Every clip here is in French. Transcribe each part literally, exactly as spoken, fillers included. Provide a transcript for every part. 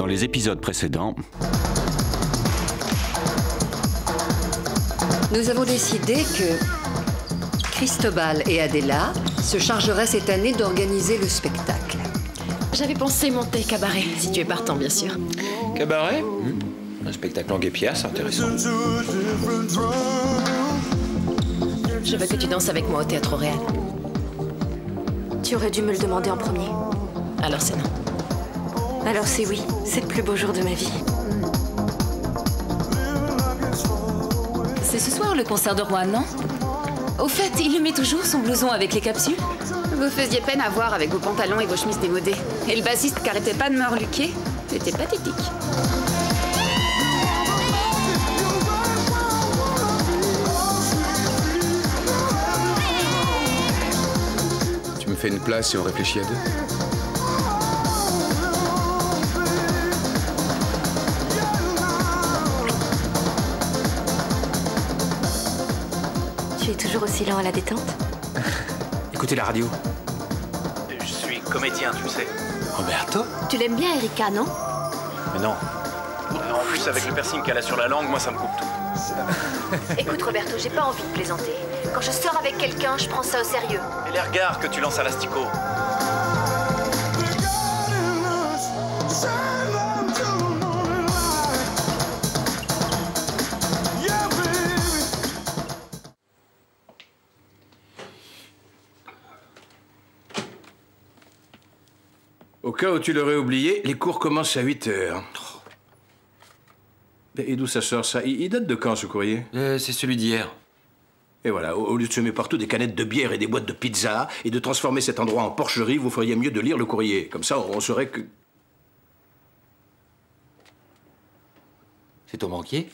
dans les épisodes précédents... Nous avons décidé que Cristobal et Adela se chargeraient cette année d'organiser le spectacle. J'avais pensé monter cabaret, si tu es partant, bien sûr. Cabaret mmh. Un spectacle en guépière, c'est intéressant. Je veux que tu danses avec moi au Théâtre Réal. Tu aurais dû me le demander en premier. Alors c'est non. Alors c'est oui, c'est le plus beau jour de ma vie. C'est ce soir le concert de Juan, non? Au fait, il lui met toujours son blouson avec les capsules. Vous faisiez peine à voir avec vos pantalons et vos chemises démodées. Et le bassiste qui arrêtait pas de me reluquer, c'était pathétique. Tu me fais une place et on réfléchit à deux? Tu es toujours aussi lent à la détente? Écoutez la radio. Je suis comédien, tu sais. Roberto? Tu l'aimes bien, Erika, non? Mais non. En plus, avec le piercing qu'elle a sur la langue, moi, ça me coupe tout. Écoute, Roberto, j'ai pas envie de plaisanter. Quand je sors avec quelqu'un, je prends ça au sérieux. Et les regards que tu lances à l'asticot. Au cas où tu l'aurais oublié, les cours commencent à huit heures. Et d'où ça sort, ça? Il date de quand, ce courrier? euh, C'est celui d'hier. Et voilà, au lieu de semer partout des canettes de bière et des boîtes de pizza, et de transformer cet endroit en porcherie, vous feriez mieux de lire le courrier. Comme ça, on saurait que... C'est ton banquier?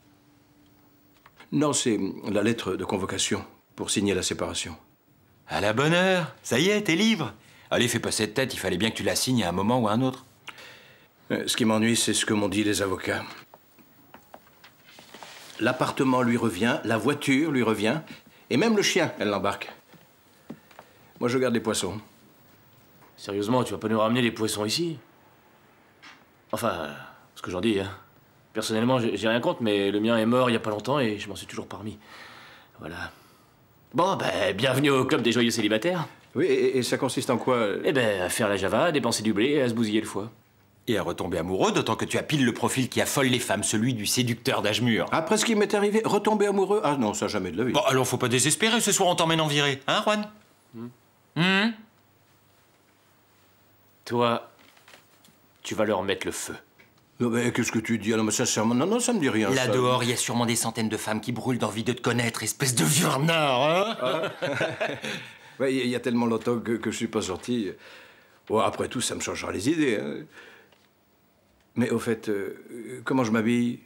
Non, c'est la lettre de convocation pour signer la séparation. À la bonne heure. Ça y est, t'es libre. Allez, fais pas cette tête, il fallait bien que tu la signes à un moment ou à un autre. Euh, ce qui m'ennuie, c'est ce que m'ont dit les avocats. L'appartement lui revient, la voiture lui revient, et même le chien, elle l'embarque. Moi, je garde les poissons. Sérieusement, tu vas pas nous ramener les poissons ici? Enfin, ce que j'en dis, hein. Personnellement, j'ai rien contre, mais le mien est mort il y a pas longtemps et je m'en suis toujours parmi. Voilà. Bon, ben, bienvenue au club des joyeux célibataires. Oui, et, et ça consiste en quoi? Eh ben, à faire la java, à dépenser du blé et à se bousiller le foie. Et à retomber amoureux, d'autant que tu as pile le profil qui affole les femmes, celui du séducteur d'âge mûr. Après ce qui m'est arrivé, retomber amoureux? Ah non, ça jamais de la vie. Bon, alors faut pas désespérer, ce soir on t'emmène en virée. Hein, Juan? Hum. Hum. Toi, tu vas leur mettre le feu. Non, mais qu'est-ce que tu dis? Ah non, mais sincèrement, non, non, ça me dit rien. Là ça. dehors, il y a sûrement des centaines de femmes qui brûlent d'envie de te connaître, espèce de vieux renard, hein? Ah. Ouais, il y a tellement longtemps que, que je suis pas sorti. Bon, après tout, ça me changera les idées, hein. Mais au fait, euh, comment je m'habille?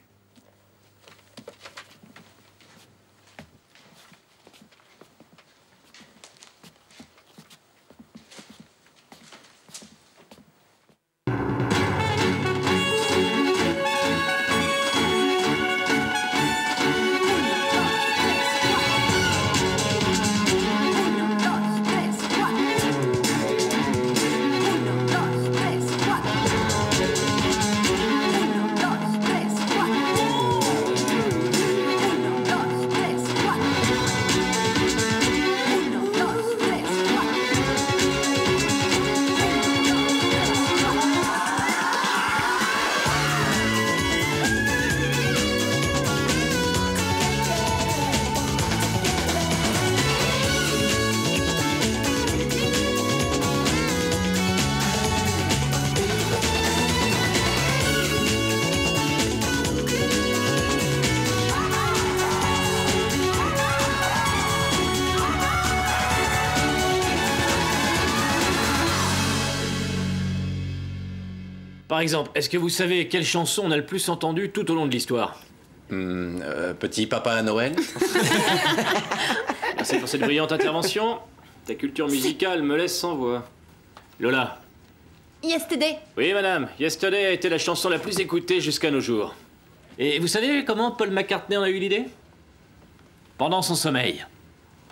Par exemple, est-ce que vous savez quelle chanson on a le plus entendue tout au long de l'histoire? Mmh, euh, Petit Papa à Noël. Merci pour cette brillante intervention. Ta culture musicale me laisse sans voix. Lola. Yesterday. Oui, madame. Yesterday a été la chanson la plus écoutée jusqu'à nos jours. Et vous savez comment Paul McCartney en a eu l'idée? Pendant son sommeil.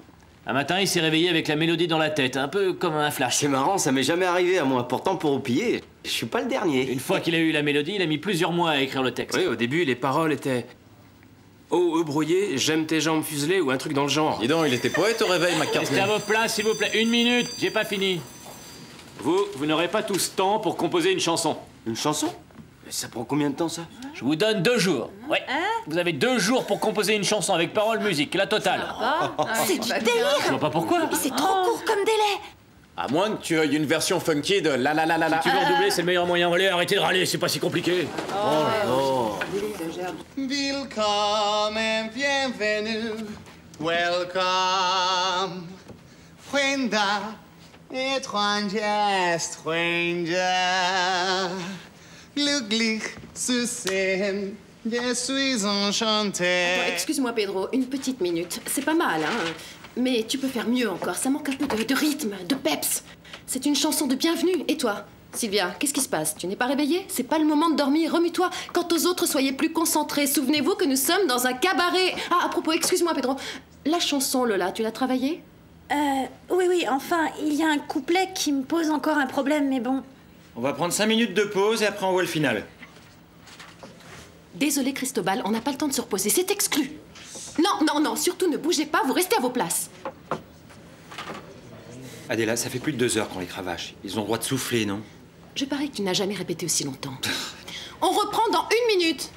Un matin, il s'est réveillé avec la mélodie dans la tête, un peu comme un flash. C'est marrant, ça m'est jamais arrivé à moi. Pourtant, pour roupiller, je suis pas le dernier. Une fois qu'il a eu la mélodie, il a mis plusieurs mois à écrire le texte. Oui, au début, les paroles étaient... Oh, eux brouillés, j'aime tes jambes fuselées ou un truc dans le genre. Dis donc, il était poète au réveil, McCartney. Restez à vos places, s'il vous plaît. Une minute, j'ai pas fini. Vous, vous n'aurez pas tout ce temps pour composer une chanson. Une chanson? Ça prend combien de temps, ça? Je vous donne deux jours. Ouais. Vous avez deux jours pour composer une chanson avec paroles, musique, la totale. C'est du délire. Je vois pas pourquoi. Mais c'est trop court comme délai. À moins que tu aies une version funky de la la la la la. Si tu veux redoubler, c'est le meilleur moyen. Allez, arrêtez de râler, c'est pas si compliqué. Oh, Welcome and bienvenue. Welcome. Frienda, étranger, stranger. Glücklich zu sehen, je suis enchanté. Attends, excuse-moi, Pedro, une petite minute. C'est pas mal, hein. Mais tu peux faire mieux encore. Ça manque un peu de, de rythme, de peps. C'est une chanson de bienvenue. Et toi, Sylvia, qu'est-ce qui se passe? Tu n'es pas réveillée? C'est pas le moment de dormir. Remue-toi. Quant aux autres, soyez plus concentrés. Souvenez-vous que nous sommes dans un cabaret. Ah, à propos, excuse-moi, Pedro. La chanson, Lola, tu l'as travaillée? Euh, oui, oui, enfin, il y a un couplet qui me pose encore un problème, mais bon. On va prendre cinq minutes de pause et après on voit le final. Désolé, Cristobal, on n'a pas le temps de se reposer. C'est exclu. Non, non, non, surtout ne bougez pas, vous restez à vos places. Adela, ça fait plus de deux heures qu'on les cravache. Ils ont le droit de souffler, non? Je parie que tu n'as jamais répété aussi longtemps. On reprend dans une minute.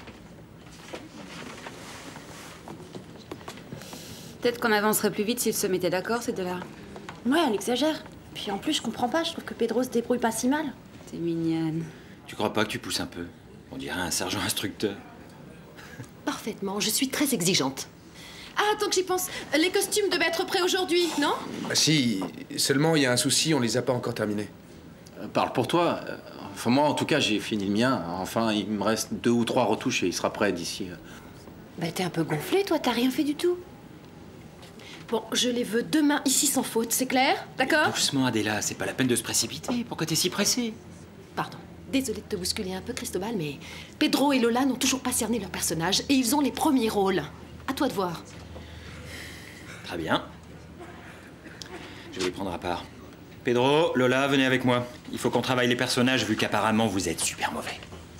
Peut-être qu'on avancerait plus vite s'ils se mettaient d'accord, ces deux-là. Ouais, elle exagère. Puis en plus, je comprends pas, je trouve que Pedro se débrouille pas si mal. T'es mignonne. Tu crois pas que tu pousses un peu? On dirait un sergent instructeur. Parfaitement, je suis très exigeante. Ah, tant que j'y pense, les costumes devaient être prêts aujourd'hui, non? Ah si, seulement il y a un souci, on les a pas encore terminés. Euh, parle pour toi. Euh, Enfin, moi, en tout cas, j'ai fini le mien. Enfin, il me reste deux ou trois retouches et il sera prêt d'ici. euh. Bah t'es un peu gonflé, toi, t'as rien fait du tout. Bon, je les veux demain ici sans faute, c'est clair? D'accord? Doucement, Adela, c'est pas la peine de se précipiter. Pourquoi t'es si pressée? Pardon. Désolée de te bousculer un peu, Cristobal, mais Pedro et Lola n'ont toujours pas cerné leur personnage et ils ont les premiers rôles. À toi de voir. Très bien. Je vais les prendre à part. Pedro, Lola, venez avec moi. Il faut qu'on travaille les personnages vu qu'apparemment vous êtes super mauvais.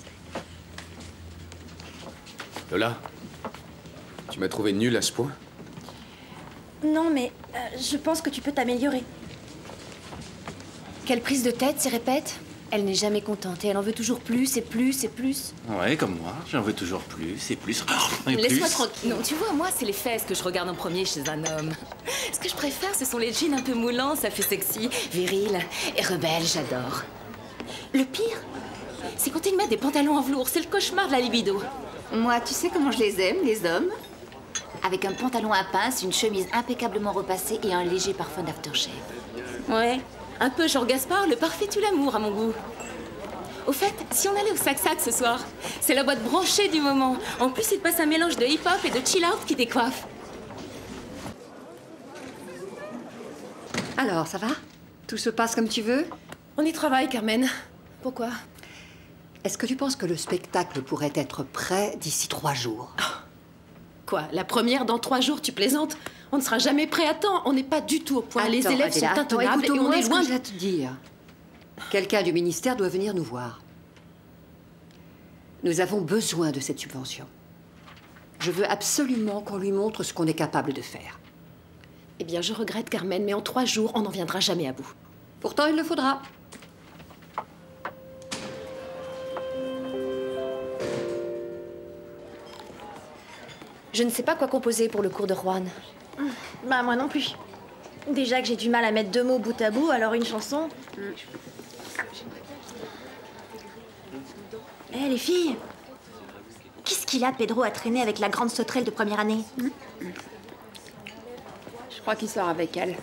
Lola, tu m'as trouvé nulle à ce point? Non, mais euh, je pense que tu peux t'améliorer. Quelle prise de tête, s'y répète? Elle n'est jamais contente et elle en veut toujours plus et plus et plus. Ouais, comme moi, j'en veux toujours plus et plus. Et Laisse-moi plus. tranquille. Non, tu vois, moi, c'est les fesses que je regarde en premier chez un homme. Ce que je préfère, ce sont les jeans un peu moulants, ça fait sexy, viril et rebelle, j'adore. Le pire, c'est quand ils mettent des pantalons en velours, c'est le cauchemar de la libido. Moi, tu sais comment je les aime, les hommes? Avec un pantalon à pince, une chemise impeccablement repassée et un léger parfum d'aftershave. Ouais, un peu genre Gaspard, le parfait tue l'amour à mon goût. Au fait, si on allait au Sac-Sac ce soir, c'est la boîte branchée du moment. En plus, il te passe un mélange de hip-hop et de chill-out qui décoiffe. Alors, ça va? Tout se passe comme tu veux? On y travaille, Carmen. Pourquoi? Est-ce que tu penses que le spectacle pourrait être prêt d'ici trois jours? Quoi? La première dans trois jours, tu plaisantes? On ne sera jamais prêt à temps. On n'est pas du tout au point. Les Attends, élèves Adela, sont attends, intenables et écoute au on moins est ce loin que de... j'ai à te dire. Quelqu'un du ministère doit venir nous voir. Nous avons besoin de cette subvention. Je veux absolument qu'on lui montre ce qu'on est capable de faire. Eh bien, je regrette, Carmen, mais en trois jours, on n'en viendra jamais à bout. Pourtant, il le faudra. Je ne sais pas quoi composer pour le cours de Juan. Bah moi non plus. Déjà que j'ai du mal à mettre deux mots bout à bout, alors une chanson... Hé hey, les filles, qu'est-ce qu'il a Pedro à traîner avec la grande sauterelle de première année? Je crois qu'il sort avec elle.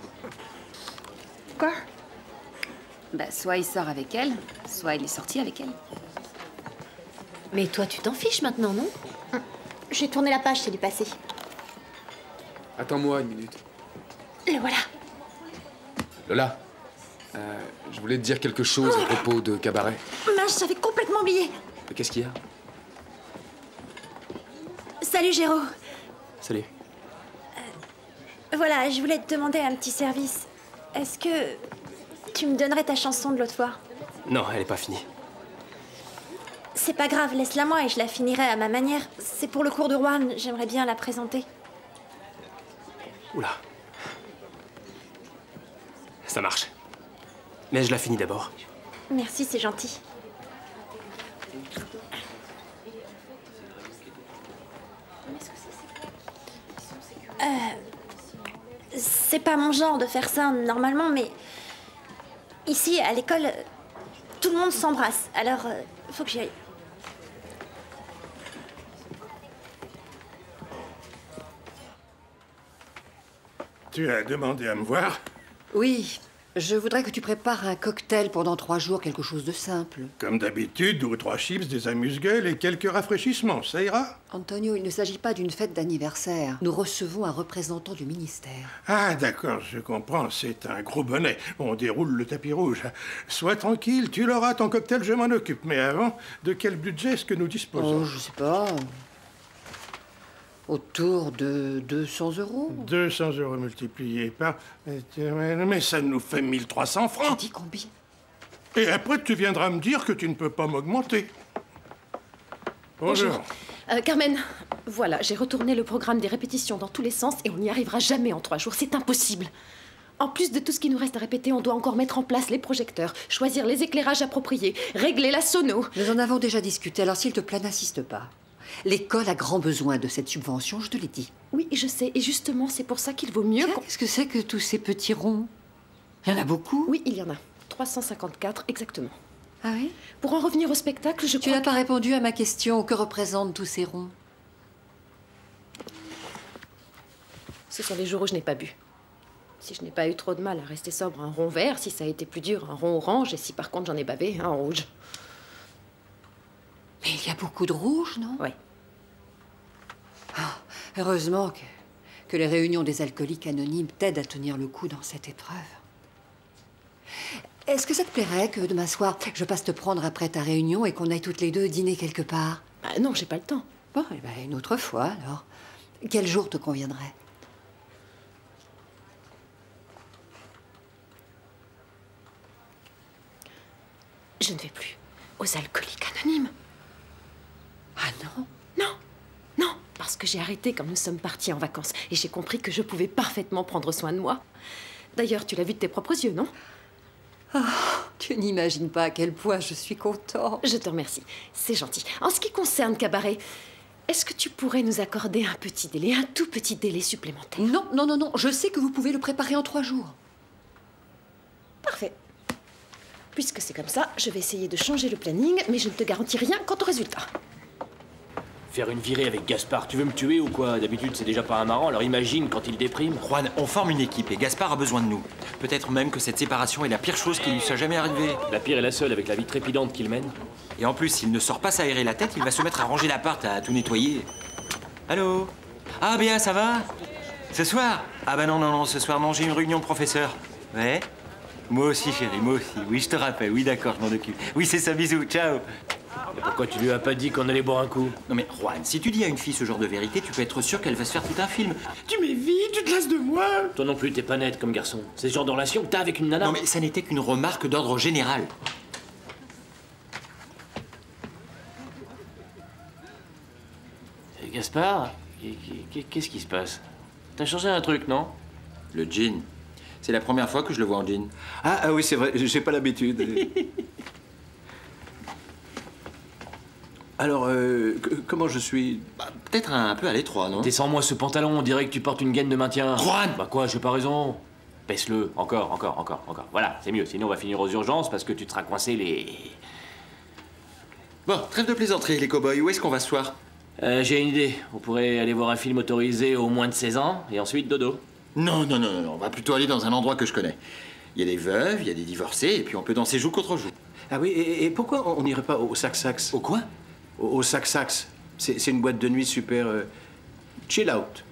Quoi? Bah soit il sort avec elle, soit il est sorti avec elle. Mais toi tu t'en fiches maintenant, non? J'ai tourné la page, c'est du passé. Attends-moi une minute. Le voilà. Lola, euh, je voulais te dire quelque chose à propos de cabaret. Mince, j'avais complètement oublié. Mais qu'est-ce qu'il y a? Salut Géraud. Salut. Voilà, je voulais te demander un petit service. Est-ce que tu me donnerais ta chanson de l'autre fois? Non, elle est pas finie. C'est pas grave, laisse-la moi et je la finirai à ma manière. C'est pour le cours de Rouen, j'aimerais bien la présenter. Oula. Ça marche. Mais je la finis d'abord. Merci, c'est gentil. Euh... C'est pas mon genre de faire ça normalement, mais... Ici, à l'école, tout le monde s'embrasse. Alors, euh, faut que j'y aille. Tu as demandé à me voir? Oui, je voudrais que tu prépares un cocktail pendant trois jours, quelque chose de simple. Comme d'habitude, deux ou trois chips, des amuse-gueules et quelques rafraîchissements, ça ira? Antonio, il ne s'agit pas d'une fête d'anniversaire. Nous recevons un représentant du ministère. Ah, d'accord, je comprends, c'est un gros bonnet. On déroule le tapis rouge. Sois tranquille, tu l'auras, ton cocktail, je m'en occupe. Mais avant, de quel budget est-ce que nous disposons? Oh, je sais pas... Autour de deux cents euros. deux cents euros multipliés par... Mais ça nous fait mille trois cents francs. Tu dis combien? Et après, tu viendras me dire que tu ne peux pas m'augmenter. Bonjour. Bonjour. Euh, Carmen, voilà, j'ai retourné le programme des répétitions dans tous les sens et on n'y arrivera jamais en trois jours. C'est impossible. En plus de tout ce qui nous reste à répéter, on doit encore mettre en place les projecteurs, choisir les éclairages appropriés, régler la sono. Nous en avons déjà discuté, alors s'il te plaît, n'insiste pas. L'école a grand besoin de cette subvention, je te l'ai dit. Oui, je sais. Et justement, c'est pour ça qu'il vaut mieux... Qu'est-ce que c'est que tous ces petits ronds? Il y en a beaucoup? Oui, il y en a. trois cent cinquante-quatre, exactement. Ah oui? Pour en revenir au spectacle, je Tu n'as pas répondu à ma question. Que représentent tous ces ronds? Ce sont les jours où je n'ai pas bu. Si je n'ai pas eu trop de mal à rester sobre, un rond vert. Si ça a été plus dur, un rond orange. Et si par contre j'en ai bavé, un rouge. Mais il y a beaucoup de rouge, non? Oui. Oh, heureusement que, que les réunions des alcooliques anonymes t'aident à tenir le coup dans cette épreuve. Est-ce que ça te plairait que demain soir, je passe te prendre après ta réunion et qu'on aille toutes les deux dîner quelque part? Bah non, j'ai pas le temps. Bon, eh ben, une autre fois, alors. Quel jour te conviendrait? Je ne vais plus aux alcooliques anonymes. Ah non? Non, non, parce que j'ai arrêté quand nous sommes partis en vacances et j'ai compris que je pouvais parfaitement prendre soin de moi. D'ailleurs, tu l'as vu de tes propres yeux, non? Oh, tu n'imagines pas à quel point je suis contente. Je te remercie, c'est gentil. En ce qui concerne Cabaret, est-ce que tu pourrais nous accorder un petit délai, un tout petit délai supplémentaire? Non, non, non, non, je sais que vous pouvez le préparer en trois jours. Parfait. Puisque c'est comme ça, je vais essayer de changer le planning, mais je ne te garantis rien quant au résultat. Faire une virée avec Gaspard, tu veux me tuer ou quoi? D'habitude, c'est déjà pas un marrant, alors imagine quand il déprime. Juan, on forme une équipe et Gaspard a besoin de nous. Peut-être même que cette séparation est la pire chose qui lui soit jamais arrivée. La pire est la seule avec la vie trépidante qu'il mène. Et en plus, s'il ne sort pas s'aérer la tête, il va se mettre à ranger l'appart, à tout nettoyer. Allô? Ah, Béa, ça va? Ce soir? Ah bah non, non, non, ce soir, non, j'ai une réunion de professeurs. Ouais? Moi aussi, chérie, moi aussi. Oui, je te rappelle. Oui, d'accord, je m'en occupe. Oui, c'est ça, bisous, ciao. Mais pourquoi tu lui as pas dit qu'on allait boire un coup? Non mais, Juan, si tu dis à une fille ce genre de vérité, tu peux être sûr qu'elle va se faire tout un film. Tu m'évites, tu te lasses de moi. Toi non plus, t'es pas net comme garçon. C'est ce genre de relation que t'as avec une nana. Non mais ça n'était qu'une remarque d'ordre général. Et Gaspard, qu'est-ce qui se passe? T'as changé un truc, non? Le jean. C'est la première fois que je le vois en jean. Ah, ah oui, c'est vrai, j'ai pas l'habitude. Alors, euh, comment je suis? Bah, peut-être un, un peu à l'étroit, non? Descends-moi ce pantalon, on dirait que tu portes une gaine de maintien. Juan! Bah quoi, j'ai pas raison. Baisse-le, encore, encore, encore, encore. Voilà, c'est mieux, sinon on va finir aux urgences parce que tu te seras coincé les... Bon, trêve de plaisanterie, les cow-boys, où est-ce qu'on va ce soir? euh, J'ai une idée, on pourrait aller voir un film autorisé aux moins de seize ans, et ensuite dodo. Non, non, non, non, on va plutôt aller dans un endroit que je connais. Il y a des veuves, il y a des divorcés, et puis on peut danser joue contre joue. Ah oui, et, et pourquoi on n'irait pas au Sax-Sax? Au quoi? Au, au Sax-Sax. C'est une boîte de nuit super... Euh, chill out.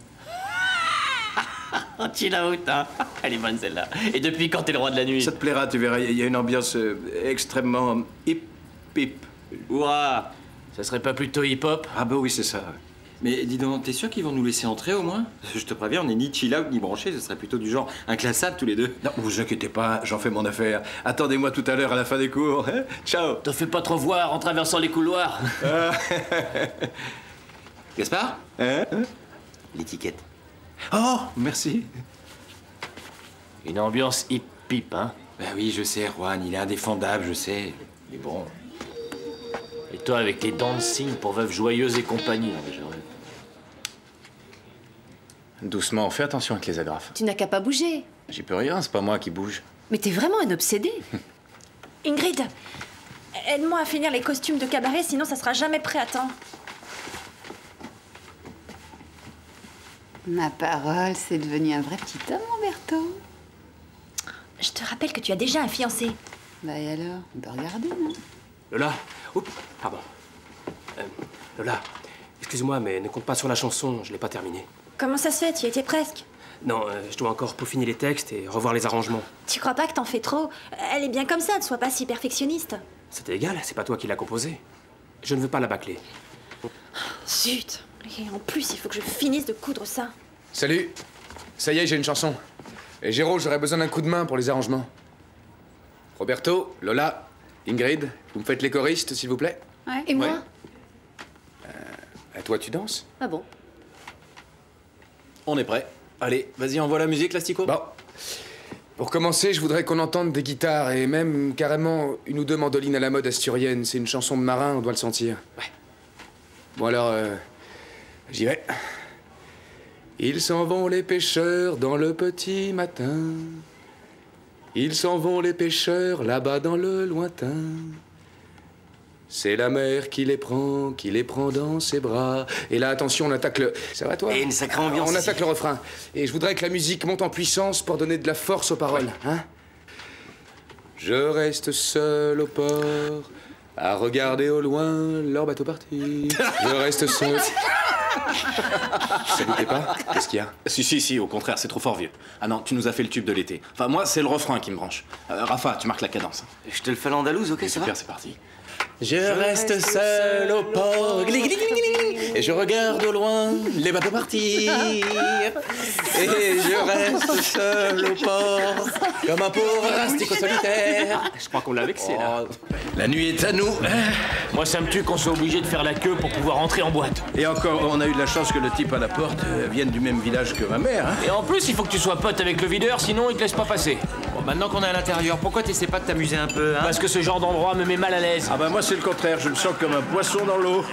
Chill out, hein. Elle est bonne celle-là. Et depuis quand t'es le roi de la nuit? Ça te plaira, tu verras, il y a une ambiance euh, extrêmement hip-hip. Ouah, ça serait pas plutôt hip-hop? Ah bah oui, c'est ça. Mais dis donc, t'es sûr qu'ils vont nous laisser entrer au moins? Je te préviens, on n'est ni chill out ni branché, ce serait plutôt du genre inclassable tous les deux. Non, vous inquiétez pas, j'en fais mon affaire. Attendez-moi tout à l'heure à la fin des cours. Hein? Ciao. Te fais pas trop voir en traversant les couloirs. Gaspard? Hein? L'étiquette. Oh, merci. Une ambiance hip-hip, hein? Ben oui, je sais, Juan, il est indéfendable, je sais. Mais bon... Et toi, avec tes dancing pour veuve joyeuse et compagnie, hein, déjà. Doucement, fais attention avec les agrafes. Tu n'as qu'à pas bouger. J'y peux rien, c'est pas moi qui bouge. Mais t'es vraiment un obsédé. Ingrid, aide-moi à finir les costumes de cabaret, sinon ça sera jamais prêt à temps. Ma parole, c'est devenu un vrai petit homme, Roberto. Je te rappelle que tu as déjà un fiancé. Bah et alors? On peut regarder, non? Lola, oups, pardon. Euh, Lola, excuse-moi, mais ne compte pas sur la chanson, je l'ai pas terminée. Comment ça se fait? Tu y étais presque. Non, euh, je dois encore peaufiner les textes et revoir les arrangements. Tu crois pas que t'en fais trop? Elle est bien comme ça, ne sois pas si perfectionniste. C'était égal, c'est pas toi qui l'as composée. Je ne veux pas la bâcler. Zut. Et en plus, il faut que je finisse de coudre ça. Salut. Ça y est, j'ai une chanson. Et Géraud, j'aurais besoin d'un coup de main pour les arrangements. Roberto, Lola, Ingrid, vous me faites les choristes, s'il vous plaît? Ouais. Et moi? Ouais. Euh, à toi, tu danses? Ah bon? On est prêt. Allez, vas-y, envoie la musique, Lastico. Bon. Pour commencer, je voudrais qu'on entende des guitares et même carrément une ou deux mandolines à la mode asturienne. C'est une chanson de marin, on doit le sentir. Ouais. Bon alors, euh, j'y vais. Ils s'en vont les pêcheurs dans le petit matin. Ils s'en vont les pêcheurs là-bas dans le lointain. C'est la mer qui les prend, qui les prend dans ses bras. Et là, attention, on attaque le... Ça va, toi? Et une sacrée ambiance. On ici. attaque le refrain. Et je voudrais que la musique monte en puissance pour donner de la force aux paroles. Hein? Je reste seul au port, à regarder au loin leur bateau parti. Je reste seul... Ça vous plaît pas? Qu'est-ce qu'il y a? Si, si, si, au contraire, c'est trop fort vieux. Ah non, tu nous as fait le tube de l'été. Enfin, moi, c'est le refrain qui me branche. Euh, Rafa, tu marques la cadence. Je te le fais l'andalouse, ok, ça va? Super, c'est parti. Je reste seul au port, gling, gling, gling, gling, et je regarde au loin les bateaux partir. Et je reste seul au port, comme un pauvre asticot solitaire. Je crois qu'on l'a vexé, là. La nuit est à nous. Moi, ça me tue qu'on soit obligé de faire la queue pour pouvoir entrer en boîte. Et encore, on a eu de la chance que le type à la porte euh, vienne du même village que ma mère. Hein. Et en plus, il faut que tu sois pote avec le videur, sinon il te laisse pas passer. Bon, maintenant qu'on est à l'intérieur, pourquoi t'essaies pas de t'amuser un peu, hein? Parce que ce genre d'endroit me met mal à l'aise. Ah bah moi c'est le contraire, je me sens comme un poisson dans l'eau.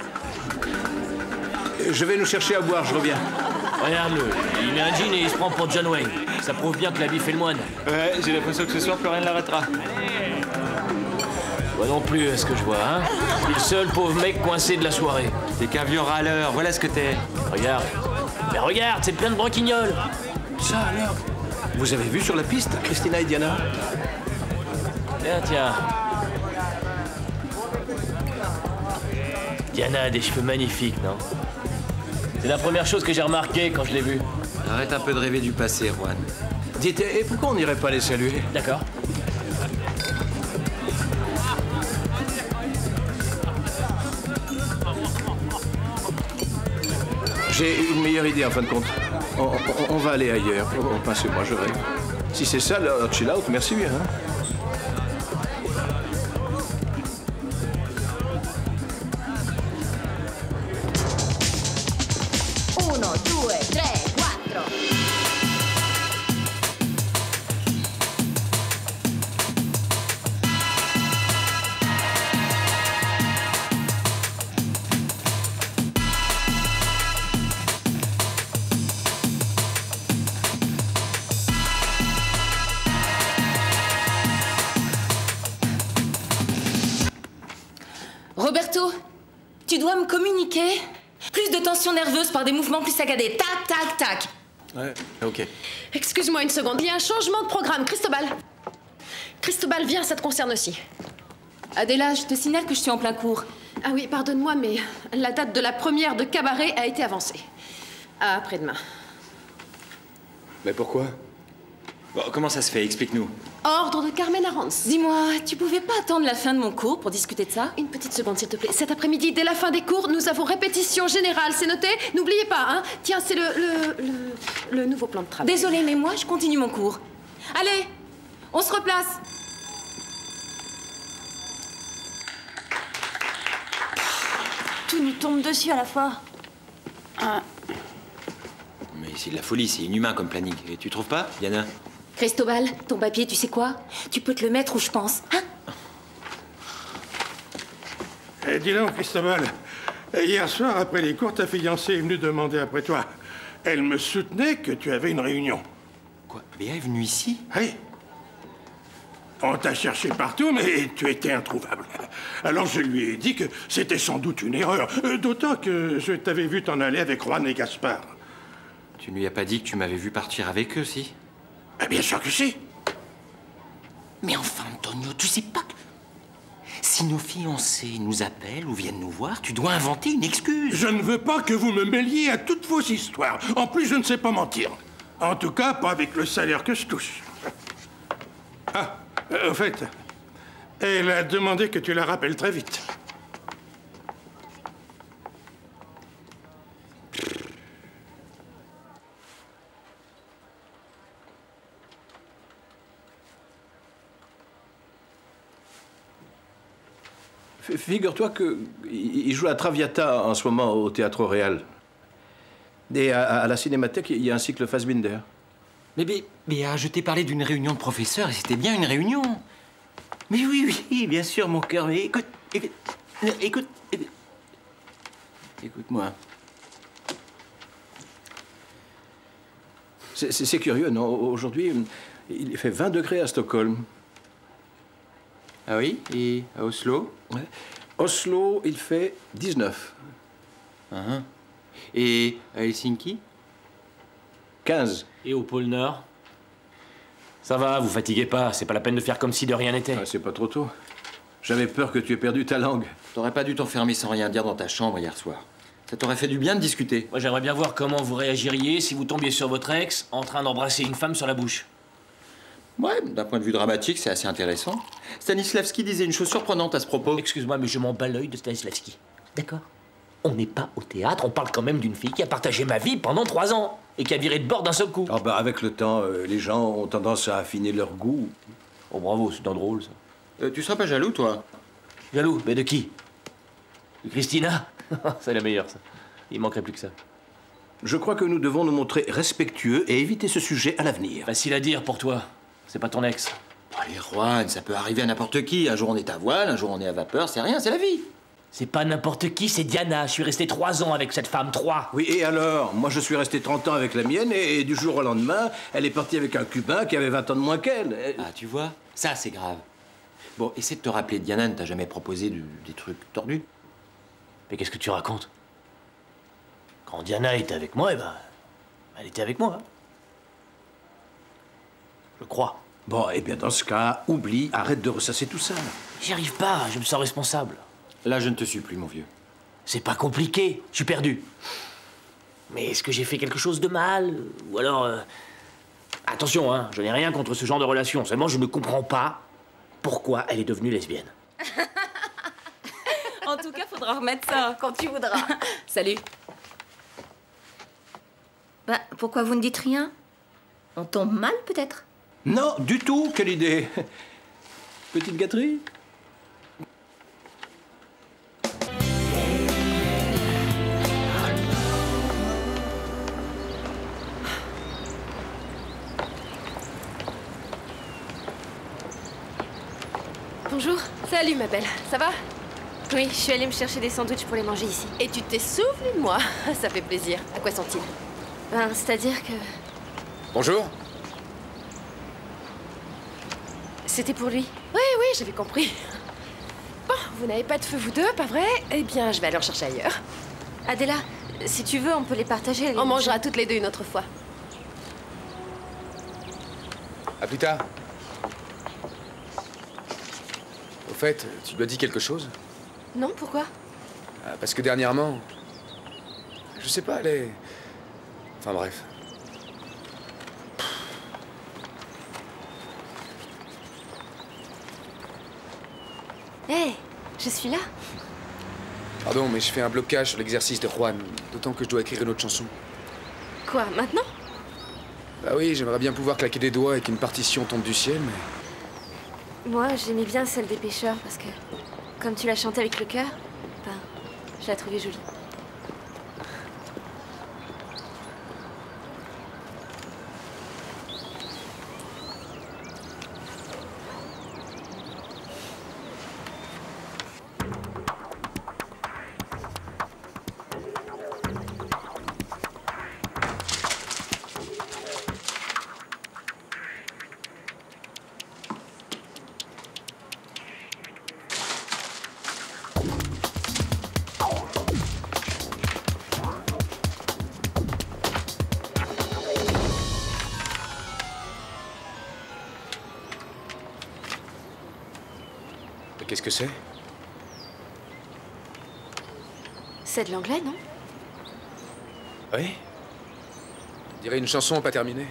Je vais nous chercher à boire, je reviens. Regarde-le, il met un jean et il se prend pour John Wayne. Ça prouve bien que la vie fait le moine. Ouais, j'ai l'impression que ce soir, plus rien ne l'arrêtera. Moi non plus, à ce que je vois, hein. Je suis le seul pauvre mec coincé de la soirée. T'es qu'un vieux râleur, voilà ce que t'es. Regarde. Mais regarde, c'est plein de branquignoles. Ça alors? Vous avez vu sur la piste, Christina et Diana? Tiens, tiens. Diana a des cheveux magnifiques, non? C'est la première chose que j'ai remarqué quand je l'ai vue. Arrête un peu de rêver du passé, Juan. Dites, et pourquoi on n'irait pas les saluer? D'accord. J'ai une meilleure idée en fin de compte. On, on- on va aller ailleurs. Oh, Pincez-moi, je rêve. Si c'est ça, alors chill out, merci bien. Hein. Uno, due, tre, quattro. Roberto, tu dois me communiquer plus de tension nerveuse par des mouvements plus saccadés. Tac, tac, tac. Ouais, ok. Excuse-moi une seconde, il y a un changement de programme. Cristobal. Cristobal, viens, ça te concerne aussi. Adéla, je te signale que je suis en plein cours. Ah oui, pardonne-moi, mais la date de la première de cabaret a été avancée. À après-demain. Mais pourquoi? Bon, comment ça se fait? Explique-nous. Ordre de Carmen Arantz. Dis-moi, tu pouvais pas attendre la fin de mon cours pour discuter de ça? Une petite seconde, s'il te plaît. Cet après-midi, dès la fin des cours, nous avons répétition générale. C'est noté? N'oubliez pas, hein. Tiens, c'est le, le, le, le nouveau plan de travail. Désolée, mais moi, je continue mon cours. Allez, on se replace. Tout nous tombe dessus à la fois. Ah. Mais c'est de la folie, c'est inhumain comme planning. Et tu trouves pas, Diana? Cristobal, ton papier, tu sais quoi? Tu peux te le mettre où je pense, hein? Eh, dis donc, Cristobal, hier soir, après les cours, ta fiancée est venue demander après toi. Elle me soutenait que tu avais une réunion. Quoi? Béa est venue ici? Oui. On t'a cherché partout, mais tu étais introuvable. Alors je lui ai dit que c'était sans doute une erreur, euh, d'autant que je t'avais vu t'en aller avec Juan et Gaspard. Tu ne lui as pas dit que tu m'avais vu partir avec eux, si? Ah, bien sûr que si. Mais enfin, Antonio, tu sais pas que... Si nos fiancés nous appellent ou viennent nous voir, tu dois inventer une excuse. Je ne veux pas que vous me mêliez à toutes vos histoires. En plus, je ne sais pas mentir. En tout cas, pas avec le salaire que je touche. Ah, euh, au fait, elle a demandé que tu la rappelles très vite. Figure-toi qu'il joue à Traviata en ce moment au Théâtre Réal. Et à, à la Cinémathèque, il y a un cycle Fassbinder. Mais, mais, mais je t'ai parlé d'une réunion de professeurs et c'était bien une réunion. Mais oui, oui, bien sûr, mon cœur. Mais écoute, écoute, écoute, écoute. Écoute-moi. C'est curieux, non? Aujourd'hui, il fait vingt degrés à Stockholm. Ah oui? Et à Oslo? Ouais. Oslo, il fait dix-neuf. Uh-huh. Et à Helsinki? quinze. Et au pôle Nord? Ça va, vous fatiguez pas, c'est pas la peine de faire comme si de rien n'était. Ah, c'est pas trop tôt. J'avais peur que tu aies perdu ta langue. T'aurais pas dû t'enfermer sans rien dire dans ta chambre hier soir. Ça t'aurait fait du bien de discuter. Moi, j'aimerais bien voir comment vous réagiriez si vous tombiez sur votre ex en train d'embrasser une femme sur la bouche. Ouais, d'un point de vue dramatique, c'est assez intéressant. Stanislavski disait une chose surprenante à ce propos. Excuse-moi, mais je m'en bats l'œil de Stanislavski. D'accord? On n'est pas au théâtre, on parle quand même d'une fille qui a partagé ma vie pendant trois ans et qui a viré de bord d'un seul coup. Ah bah avec le temps, euh, les gens ont tendance à affiner leur goût. Oh bravo, c'est bien drôle ça. Euh, tu seras pas jaloux, toi? Jaloux? Mais de qui? De Christina? C'est la meilleure, ça. Il manquerait plus que ça. Je crois que nous devons nous montrer respectueux et éviter ce sujet à l'avenir. Facile à dire pour toi. C'est pas ton ex. Allez, Juan, ça peut arriver à n'importe qui. Un jour on est à voile, un jour on est à vapeur, c'est rien, c'est la vie. C'est pas n'importe qui, c'est Diana. Je suis resté trois ans avec cette femme, trois. Oui, et alors? Moi, je suis resté trente ans avec la mienne, et, et du jour au lendemain, elle est partie avec un Cubain qui avait vingt ans de moins qu'elle. Elle... Ah, tu vois? Ça, c'est grave. Bon, essaie de te rappeler, Diana ne t'a jamais proposé du, des trucs tordus? Mais qu'est-ce que tu racontes? Quand Diana était avec moi, eh ben... elle était avec moi. Hein. Je crois. Bon, eh bien, dans ce cas, oublie, arrête de ressasser tout ça. J'y arrive pas, je me sens responsable. Là, je ne te suis plus, mon vieux. C'est pas compliqué, je suis perdu. Mais est-ce que j'ai fait quelque chose de mal? Ou alors... Euh... Attention, hein, je n'ai rien contre ce genre de relation. Seulement, je ne comprends pas pourquoi elle est devenue lesbienne. En tout cas, faudra remettre ça. Quand tu voudras. Salut. Bah, pourquoi vous ne dites rien? On tombe mal, peut-être? Non, du tout, quelle idée. Petite gâterie? Bonjour. Salut, ma belle. Ça va? Oui, je suis allée me chercher des sandwichs pour les manger ici. Et tu t'es souvenu de moi? Ça fait plaisir. À quoi sont-ils? Ben, c'est-à-dire que... Bonjour. C'était pour lui. Oui, oui, j'avais compris. Bon, vous n'avez pas de feu, vous deux, pas vrai? Eh bien, je vais aller en chercher ailleurs. Adela, si tu veux, on peut les partager. Les on mangera toutes les deux une autre fois. À plus tard. Au fait, tu lui as dit quelque chose? Non, pourquoi? Ah, parce que dernièrement... Je sais pas, elle est... Enfin bref. Hé, hey, je suis là. Pardon, mais je fais un blocage sur l'exercice de Juan. D'autant que je dois écrire une autre chanson. Quoi, maintenant? Bah oui, j'aimerais bien pouvoir claquer des doigts et qu'une partition tombe du ciel, mais... Moi, j'aimais bien celle des pêcheurs parce que, comme tu l'as chantée avec le cœur, ben, je la trouvais jolie. Qu'est-ce que c'est? C'est de l'anglais, non? Oui. On dirait une chanson pas terminée.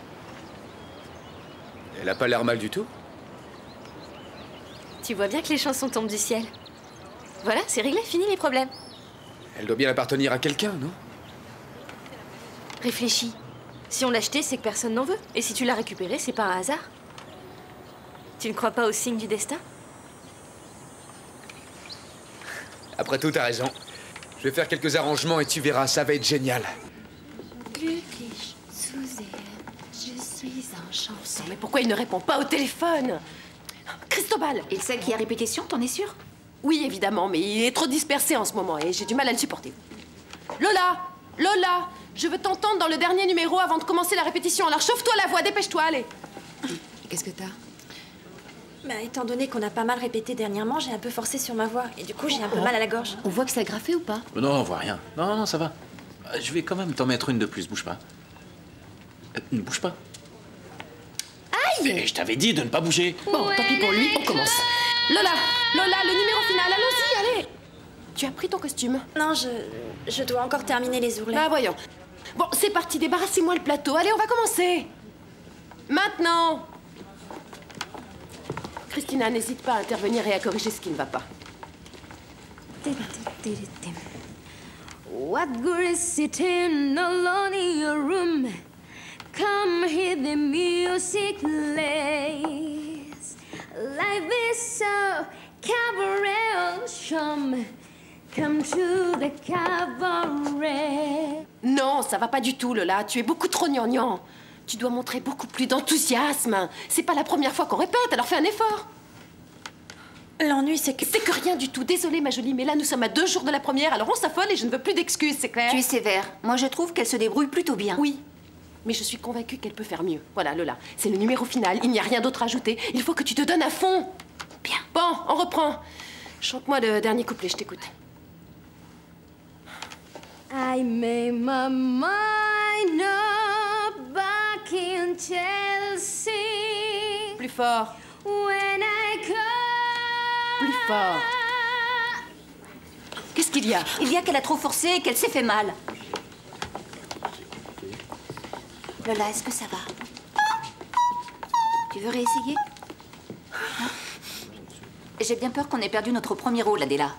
Elle a pas l'air mal du tout. Tu vois bien que les chansons tombent du ciel. Voilà, c'est réglé, fini les problèmes. Elle doit bien appartenir à quelqu'un, non? Réfléchis. Si on l'a achetée, c'est que personne n'en veut. Et si tu l'as récupérée, c'est pas un hasard. Tu ne crois pas au signe du destin? Après tout, t'as raison. Je vais faire quelques arrangements et tu verras, ça va être génial. Glücklich zu sehen, je suis en chanson. Mais pourquoi il ne répond pas au téléphone? Cristobal! Et celle qui a répétition, t'en es sûr? Oui, évidemment, mais il est trop dispersé en ce moment et j'ai du mal à le supporter. Lola! Lola! Je veux t'entendre dans le dernier numéro avant de commencer la répétition. Alors chauffe-toi la voix, dépêche-toi, allez! Qu'est-ce que t'as? Bah, étant donné qu'on a pas mal répété dernièrement, j'ai un peu forcé sur ma voix. Et du coup, j'ai un peu mal à la gorge. On voit que ça a graffé ou pas? Non, on voit rien. Non, non, ça va. Je vais quand même t'en mettre une de plus, bouge pas. Euh, ne bouge pas. Aïe! Mais je t'avais dit de ne pas bouger. Bon, tant pis pour lui, on commence. Lola! Lola, le numéro final, allons-y, allez! Tu as pris ton costume? Non, je... je dois encore terminer les ourlets. Bah voyons. Bon, c'est parti, débarrassez-moi le plateau. Allez, on va commencer. Maintenant! Christina, n'hésite pas à intervenir et à corriger ce qui ne va pas. What good is sitting alone in your room? Come hear the music plays. Life is so cabaret chum. Come to the cabaret. Non, ça va pas du tout, Lola. Tu es beaucoup trop gnangnan. Tu dois montrer beaucoup plus d'enthousiasme. C'est pas la première fois qu'on répète, alors fais un effort. L'ennui, c'est que... C'est que rien du tout. Désolée, ma jolie, mais là, nous sommes à deux jours de la première, alors on s'affole et je ne veux plus d'excuses, c'est clair? Tu es sévère. Moi, je trouve qu'elle se débrouille plutôt bien. Oui, mais je suis convaincue qu'elle peut faire mieux. Voilà, Lola, c'est le numéro final. Il n'y a rien d'autre à ajouter. Il faut que tu te donnes à fond. Bien. Bon, on reprend. Chante-moi le dernier couplet, je t'écoute. I made my mind up back in Chelsea. Plus fort. When I come. Plus fort. Qu'est-ce qu'il y a? Il y a qu'elle a trop forcé et qu'elle s'est fait mal. Lola, est-ce que ça va? Tu veux réessayer? Hein? J'ai bien peur qu'on ait perdu notre premier rôle, Adela.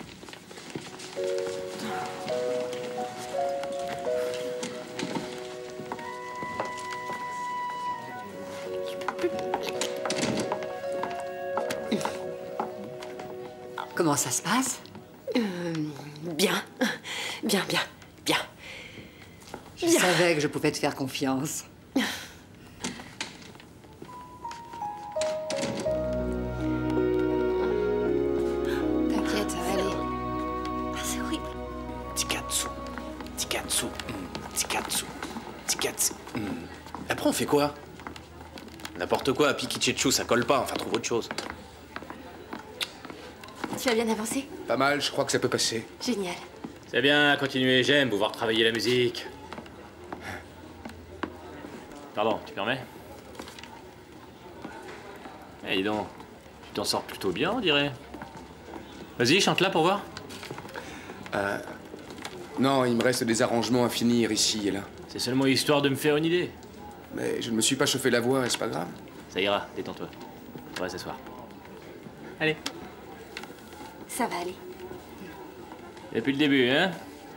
Comment ça se passe? euh, Bien. Bien, bien, bien. Je bien. savais que je pouvais te faire confiance. T'inquiète, allez. Ah, c'est horrible. Tikatsu. Tikatsu. Mm. Tikatsu. Tikatsu. Mm. Après, on fait quoi? N'importe quoi, Pikichechu, ça colle pas. Enfin, trouve autre chose. Tu as bien avancé? Pas mal, je crois que ça peut passer. Génial. C'est bien, continuez, j'aime vous voir travailler la musique. Pardon, tu permets? Eh, dis donc, tu t'en sors plutôt bien, on dirait. Vas-y, chante là pour voir. Euh... Non, il me reste des arrangements à finir ici et là. C'est seulement histoire de me faire une idée. Mais je ne me suis pas chauffé la voix, et c'est pas grave. Ça ira, détends-toi. On va s'asseoir. Allez. Ça va aller. Depuis le début, hein?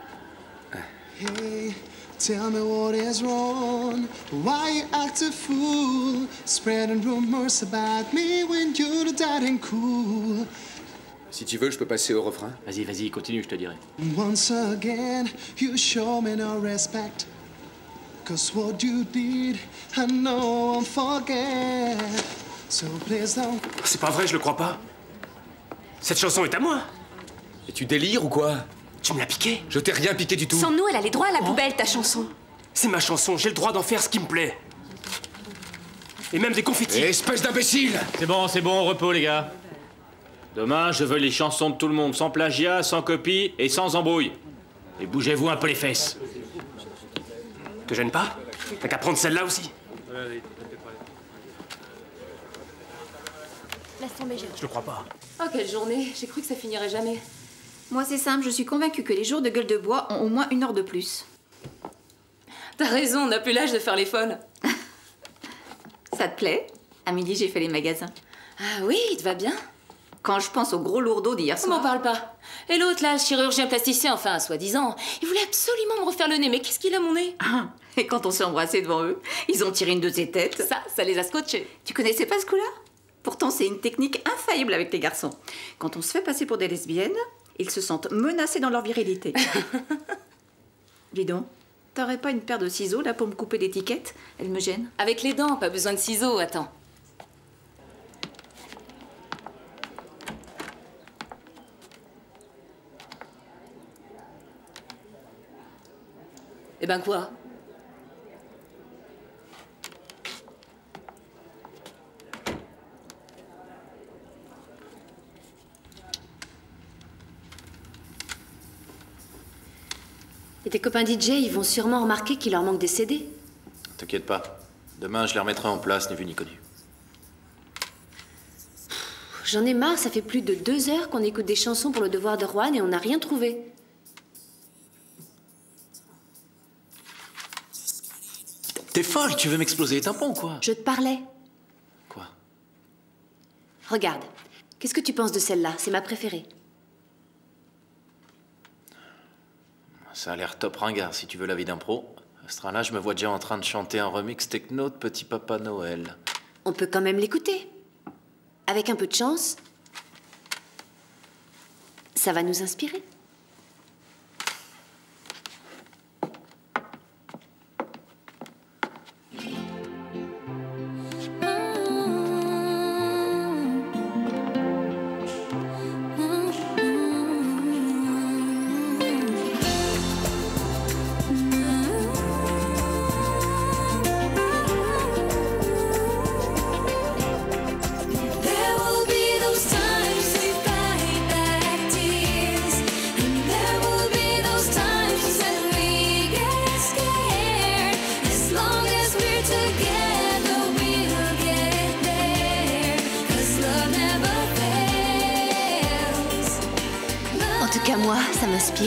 Hey, tell me what is wrong. Why you act a fool? Spreading rumors about me when you're dead and cool. Si tu veux, je peux passer au refrain. Vas-y, vas-y, continue, je te dirai. Once again, you show me no respect. Cause what you did, I know I'll forget. So please don't. C'est pas vrai, je le crois pas. Cette chanson est à moi. Et tu délires ou quoi? Tu me l'as piqué? Je t'ai rien piqué du tout. Sans nous, elle allait droit à la poubelle, ta chanson. C'est ma chanson, j'ai le droit d'en faire ce qui me plaît. Et même des confettis. Espèce d'imbécile! C'est bon, c'est bon, au repos, les gars. Demain, je veux les chansons de tout le monde, sans plagiat, sans copie et sans embrouille. Et bougez-vous un peu les fesses. Te gêne pas? T'as qu'à prendre celle-là aussi. Laisse tomber, j'ai... Je le crois pas. Oh, quelle journée. J'ai cru que ça finirait jamais. Moi, c'est simple, je suis convaincue que les jours de gueule de bois ont au moins une heure de plus. T'as raison, on n'a plus l'âge de faire les folles. Ça te plaît? À midi, j'ai fait les magasins. Ah oui, il te va bien? Quand je pense au gros lourdeau d'hier On soir... m'en parle pas. Et l'autre, là, le chirurgien plasticien, enfin, soi-disant, il voulait absolument me refaire le nez. Mais qu'est-ce qu'il a, mon nez? Ah, et quand on s'est embrassé devant eux, ils ont tiré une de ses têtes. Ça, ça les a scotchés. Tu connaissais pas ce coup-là? Pourtant, c'est une technique infaillible avec les garçons. Quand on se fait passer pour des lesbiennes, ils se sentent menacés dans leur virilité. Dis donc, t'aurais pas une paire de ciseaux, là, pour me couper l'étiquette? Elle me gêne. Avec les dents, pas besoin de ciseaux, attends. Eh ben quoi? Et tes copains D J, ils vont sûrement remarquer qu'il leur manque des C D. T'inquiète pas. Demain, je les remettrai en place, ni vu ni connu. J'en ai marre, ça fait plus de deux heures qu'on écoute des chansons pour le devoir de Juan et on n'a rien trouvé. T'es folle, tu veux m'exploser les tympans ou quoi? Je te parlais. Quoi? Regarde. Qu'est-ce que tu penses de celle-là? C'est ma préférée. Ça a l'air top ringard, si tu veux la vie d'un pro. À ce train-là, je me vois déjà en train de chanter un remix techno de Petit Papa Noël. On peut quand même l'écouter. Avec un peu de chance, ça va nous inspirer. En tout cas, moi, ça m'inspire.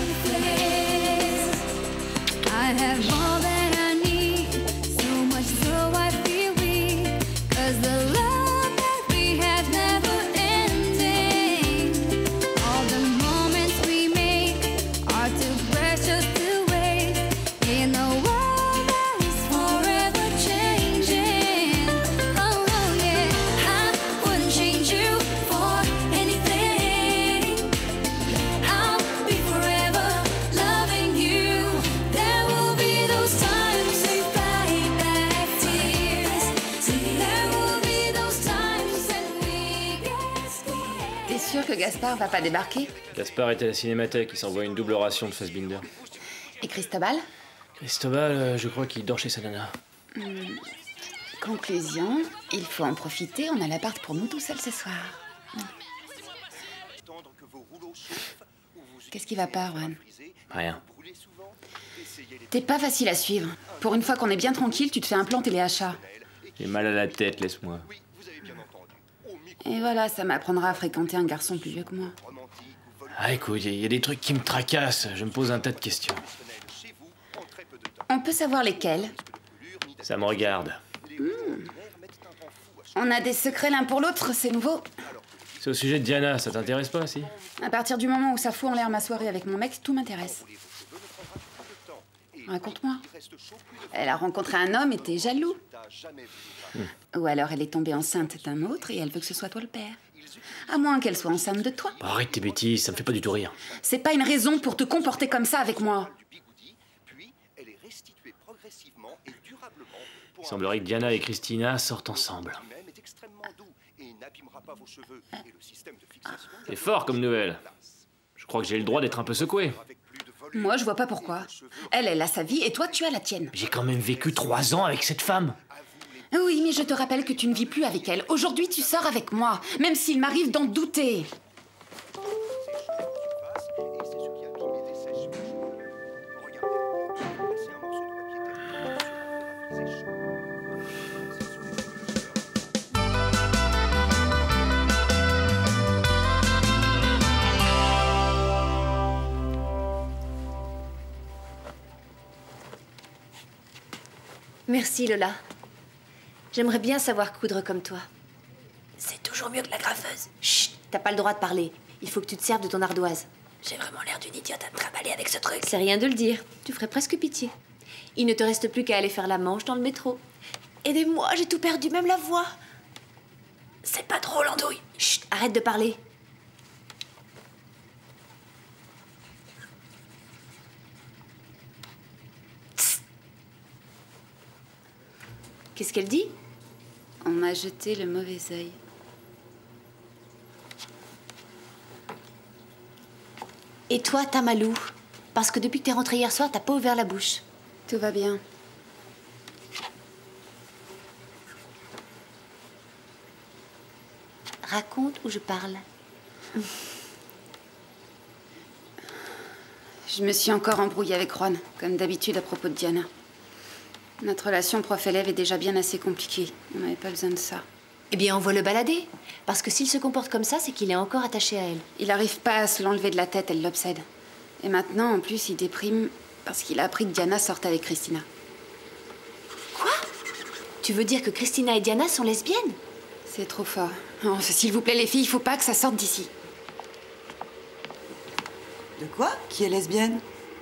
I have more than I need, so much so I feel weak, 'cause the love that we have never ending. All the moments we make are too precious to waste in a world that is forever changing. Oh, oh yeah, I wouldn't change you for anything. I'll be forever loving you. There will be those times we fight back tears. There will be those times when we get scared. T'es sûr que Gaspard va pas débarquer? Gaspard était à la cinémathèque, il s'envoie une double ration de Fassbinder. Et Cristobal? Cristobal, euh, je crois qu'il dort chez sa nana. Hmm. Conclusion, il faut en profiter, on a l'appart pour nous tout seuls ce soir. Hmm. Qu'est-ce qui va pas, Juan? Rien. T'es pas facile à suivre. Pour une fois qu'on est bien tranquille, tu te fais implanter les achats. J'ai mal à la tête, laisse-moi. Et voilà, ça m'apprendra à fréquenter un garçon plus vieux que moi. Ah écoute, il y, y a des trucs qui me tracassent, je me pose un tas de questions. On peut savoir lesquels? Ça me regarde. Hmm. On a des secrets l'un pour l'autre, c'est nouveau. C'est au sujet de Diana, ça t'intéresse pas, si? À partir du moment où ça fout en l'air ma soirée avec mon mec, tout m'intéresse. Raconte-moi. Elle a rencontré un homme et t'es jaloux. Hmm. Ou alors elle est tombée enceinte d'un autre et elle veut que ce soit toi le père. À moins qu'elle soit enceinte de toi. Bah, arrête tes bêtises, ça me fait pas du tout rire. C'est pas une raison pour te comporter comme ça avec moi. Il semblerait que Diana et Christina sortent ensemble. C'est fort comme nouvelle. Je crois que j'ai le droit d'être un peu secoué. Moi, je vois pas pourquoi. Elle, elle a sa vie et toi, tu as la tienne. J'ai quand même vécu trois ans avec cette femme. Oui, mais je te rappelle que tu ne vis plus avec elle. Aujourd'hui, tu sors avec moi, même s'il m'arrive d'en douter. Merci, Lola. J'aimerais bien savoir coudre comme toi. C'est toujours mieux que la graffeuse. Chut, t'as pas le droit de parler. Il faut que tu te serves de ton ardoise. J'ai vraiment l'air d'une idiote à me trimballer avec ce truc. C'est rien de le dire. Tu ferais presque pitié. Il ne te reste plus qu'à aller faire la manche dans le métro. Aidez-moi, j'ai tout perdu, même la voix. C'est pas drôle, Andouille. Chut, arrête de parler. Qu'est-ce qu'elle dit? On m'a jeté le mauvais œil. Et toi, Tamalou? Parce que depuis que t'es rentrée hier soir, t'as pas ouvert la bouche. Tout va bien. Raconte ou je parle. Je me suis encore embrouillée avec Ron, comme d'habitude à propos de Diana. Notre relation prof-élève est déjà bien assez compliquée. On n'avait pas besoin de ça. Eh bien, on va le balader. Parce que s'il se comporte comme ça, c'est qu'il est encore attaché à elle. Il n'arrive pas à se l'enlever de la tête, elle l'obsède. Et maintenant, en plus, il déprime parce qu'il a appris que Diana sortait avec Christina. Quoi? Tu veux dire que Christina et Diana sont lesbiennes? C'est trop fort. Oh, s'il vous plaît, les filles, il faut pas que ça sorte d'ici. De quoi? Qui est lesbienne?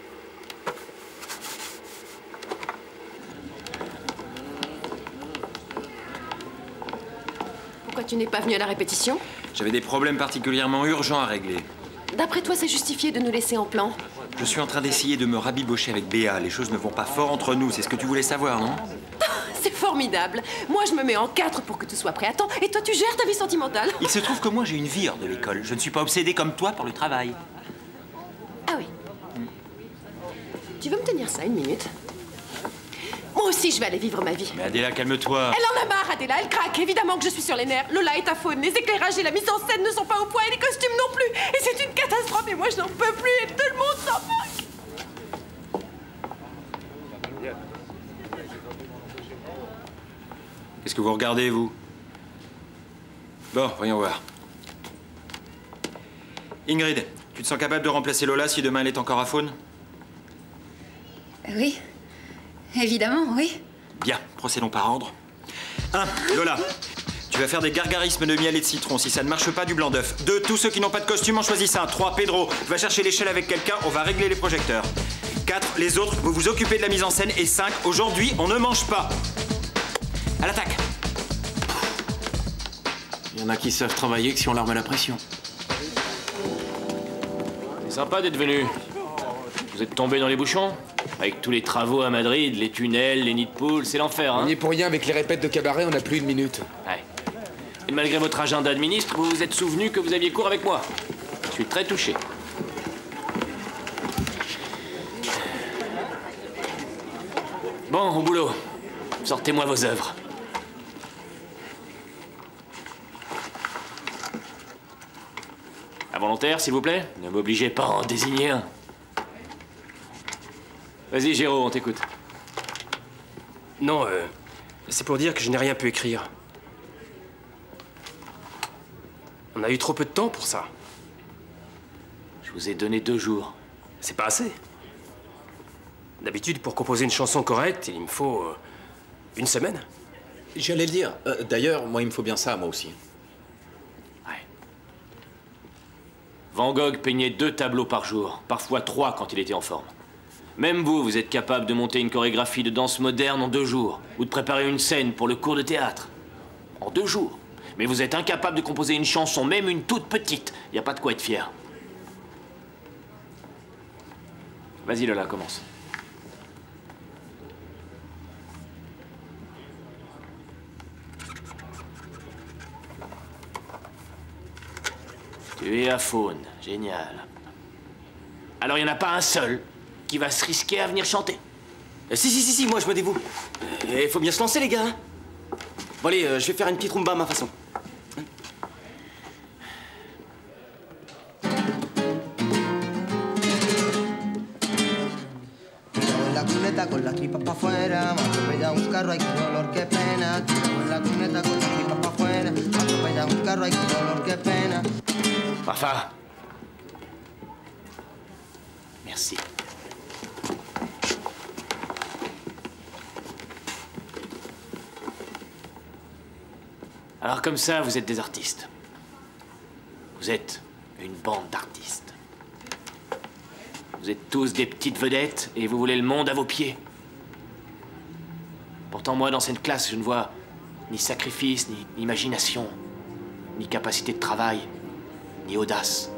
Pourquoi tu n'es pas venu à la répétition? J'avais des problèmes particulièrement urgents à régler. D'après toi, c'est justifié de nous laisser en plan? Je suis en train d'essayer de me rabibocher avec Béa. Les choses ne vont pas fort entre nous, c'est ce que tu voulais savoir, non? C'est formidable. Moi, je me mets en quatre pour que tu sois prêt à temps, et toi, tu gères ta vie sentimentale. Il se trouve que moi, j'ai une vie hors de l'école. Je ne suis pas obsédé comme toi par le travail. Ah oui. Tu veux me tenir ça une minute? Moi aussi, je vais aller vivre ma vie. Mais Adéla, calme-toi. Elle en a marre, Adéla, elle craque. Évidemment que je suis sur les nerfs. Lola est à faune, les éclairages et la mise en scène ne sont pas au point, et les costumes non plus. Et c'est une catastrophe, et moi, je n'en peux plus, et tout le monde s'en moque. Qu'est-ce que vous regardez, vous? Bon, voyons voir. Ingrid, tu te sens capable de remplacer Lola si demain elle est encore à faune? Oui. Évidemment, oui. Bien, procédons par ordre. un. Lola, tu vas faire des gargarismes de miel et de citron. Si ça ne marche pas, du blanc d'œuf. deux. Tous ceux qui n'ont pas de costume en choisissent un. trois. Pedro, va chercher l'échelle avec quelqu'un, on va régler les projecteurs. quatre. Les autres, vous vous occupez de la mise en scène. Et cinq. Aujourd'hui, on ne mange pas. À l'attaque. Il y en a qui savent travailler que si on leur met la pression. C'est sympa d'être venu. Vous êtes tombé dans les bouchons? Avec tous les travaux à Madrid, les tunnels, les nids de poules, c'est l'enfer, hein? On y est pour rien, avec les répètes de cabaret, on n'a plus une minute. Ouais. Et malgré votre agenda de ministre, vous vous êtes souvenu que vous aviez cours avec moi. Je suis très touché. Bon, au boulot. Sortez-moi vos œuvres. Involontaire, s'il vous plaît? Ne m'obligez pas à en désigner un. Vas-y, Géraud, on t'écoute. Non, euh, c'est pour dire que je n'ai rien pu écrire. On a eu trop peu de temps pour ça. Je vous ai donné deux jours. C'est pas assez. D'habitude, pour composer une chanson correcte, il me faut euh, une semaine. J'allais le dire. Euh, D'ailleurs, moi, il me faut bien ça, moi aussi. Van Gogh peignait deux tableaux par jour, parfois trois quand il était en forme. Même vous, vous êtes capable de monter une chorégraphie de danse moderne en deux jours, ou de préparer une scène pour le cours de théâtre. En deux jours. Mais vous êtes incapable de composer une chanson, même une toute petite. Y a pas de quoi être fier. Vas-y Lola, commence. Tu es à faune, génial. Alors il n'y en a pas un seul qui va se risquer à venir chanter. Euh, si, si, si, si, moi je me dévoue. Il faut bien se lancer, les gars. hein. Bon, allez, euh, je vais faire une petite rumba à ma façon. En la cuneta con la tripa pa' afuera, me atropella un carro, ay, qué dolor, qué pena. Tirado en la cuneta con la tripa pa' afuera, me atropella un carro, ay, qué dolor, qué pena. Rafa. Merci. Alors comme ça, vous êtes des artistes. Vous êtes une bande d'artistes. Vous êtes tous des petites vedettes et vous voulez le monde à vos pieds. Pourtant, moi, dans cette classe, je ne vois ni sacrifice, ni imagination, ni capacité de travail, ni audace.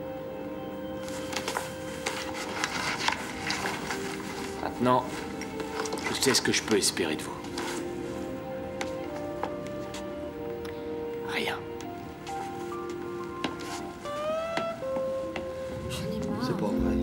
Maintenant, je sais ce que je peux espérer de vous. Rien. C'est pas vrai.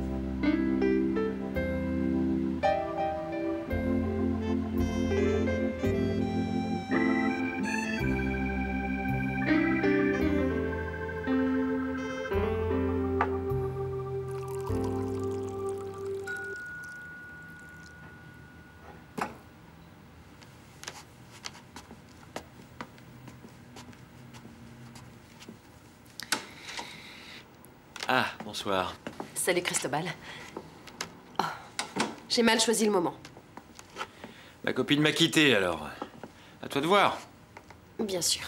Ah, bonsoir. Salut Cristobal. Oh, j'ai mal choisi le moment. Ma copine m'a quitté, alors. À toi de voir. Bien sûr.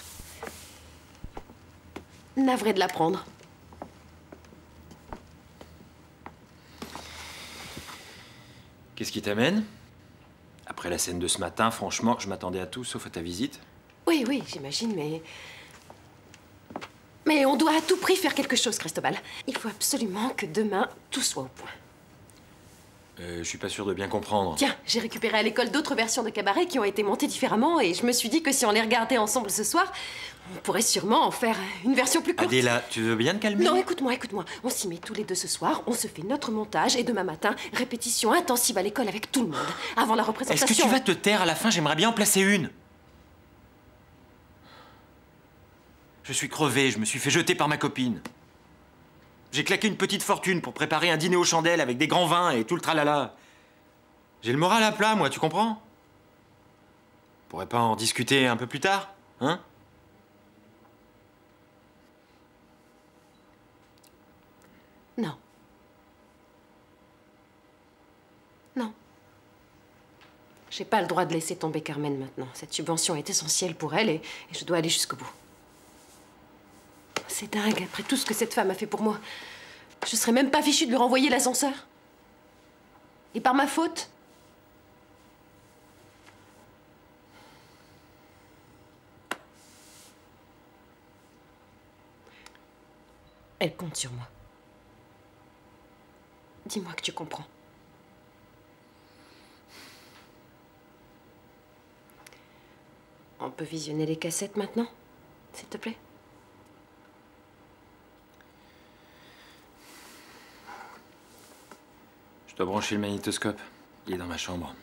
Navré de l'apprendre. Qu'est-ce qui t'amène? Après la scène de ce matin, franchement, je m'attendais à tout sauf à ta visite. Oui, oui, j'imagine, mais... Mais on doit à tout prix faire quelque chose, Cristobal. Il faut absolument que demain, tout soit au point. Euh, je suis pas sûr de bien comprendre. Tiens, j'ai récupéré à l'école d'autres versions de cabaret qui ont été montées différemment et je me suis dit que si on les regardait ensemble ce soir, on pourrait sûrement en faire une version plus courte. Adéla, tu veux bien te calmer? Non, écoute-moi, écoute-moi. On s'y met tous les deux ce soir, on se fait notre montage et demain matin, répétition intensive à l'école avec tout le monde, avant la représentation. Est-ce que tu vas te taire à la fin? J'aimerais bien en placer une. Je suis crevé, je me suis fait jeter par ma copine. J'ai claqué une petite fortune pour préparer un dîner aux chandelles avec des grands vins et tout le tralala. J'ai le moral à plat, moi, tu comprends? On pourrait pas en discuter un peu plus tard, hein? Non. Non. J'ai pas le droit de laisser tomber Carmen maintenant. Cette subvention est essentielle pour elle et, et je dois aller jusqu'au bout. C'est dingue, après tout ce que cette femme a fait pour moi. Je serais même pas fichue de lui renvoyer l'ascenseur. Et par ma faute. Elle compte sur moi. Dis-moi que tu comprends. On peut visionner les cassettes maintenant, s'il te plaît? Je dois brancher le magnétoscope. Il est dans ma chambre.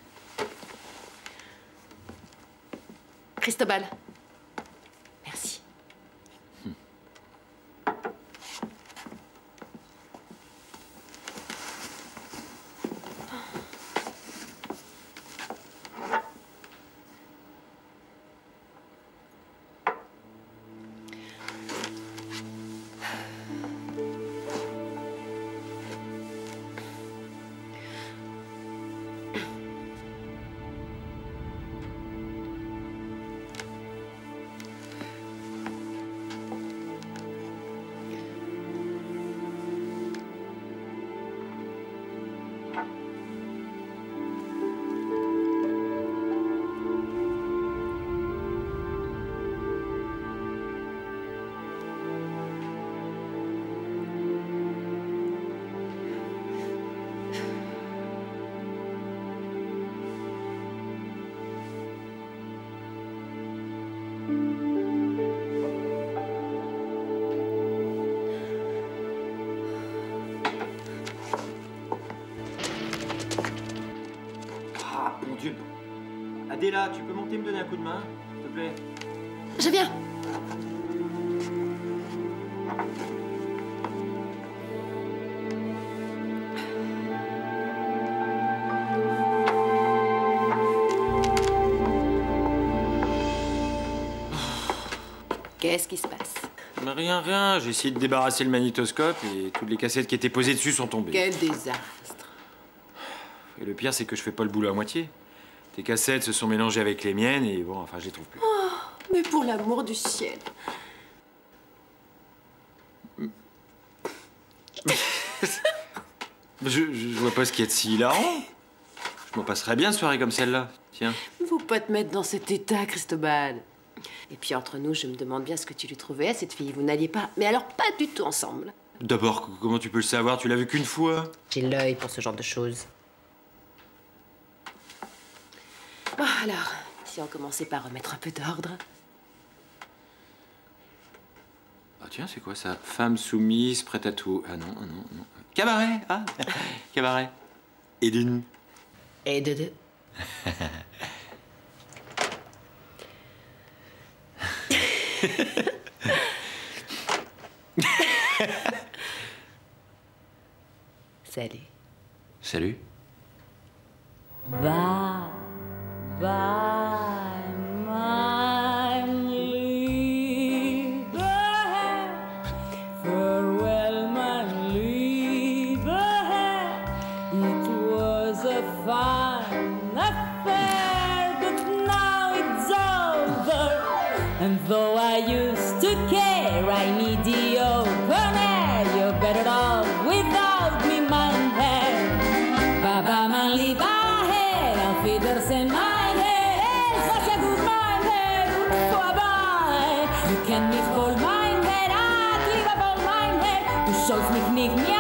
Cristobal. Merci. Adela, tu peux monter me donner un coup de main, s'il te plaît? Je viens. Qu'est-ce qui se passe? Mais rien, rien. J'ai essayé de débarrasser le magnétoscope et toutes les cassettes qui étaient posées dessus sont tombées. Quel désastre. Et le pire, c'est que je fais pas le boulot à moitié. Tes cassettes se sont mélangées avec les miennes et bon, enfin, je les trouve plus. Oh, mais pour l'amour du ciel. je, je, je vois pas ce qu'il y a de si hilarant. Je m'en passerais bien une soirée comme celle-là. Tiens. Faut pas te mettre dans cet état, Cristobal. Et puis entre nous, je me demande bien ce que tu lui trouvais à cette fille. Vous n'alliez pas, mais alors pas du tout ensemble. D'abord, comment tu peux le savoir? Tu l'as vu qu'une fois? J'ai l'œil pour ce genre de choses. Bon alors, si on commençait par remettre un peu d'ordre. Ah tiens, c'est quoi ça? Femme soumise, prête à tout. Ah non, ah non, non. Cabaret, ah cabaret. Et d'une. Et de deux. Salut. Salut. Bye, bye, my liebe Herr. Farewell, my liebe Herr. It was a fine affair, but now it's over. And though I used to care, I need the open air. You're better off without me, mein Herr. Baba, mein lieber Herr, auf Wiedersehen, mein Herr. Es war sehr gut, mein Herr, und vorbei. Du kennst mich wohl, mein Herr, ach, lieber wohl, mein Herr. Du sollst mich nicht mehr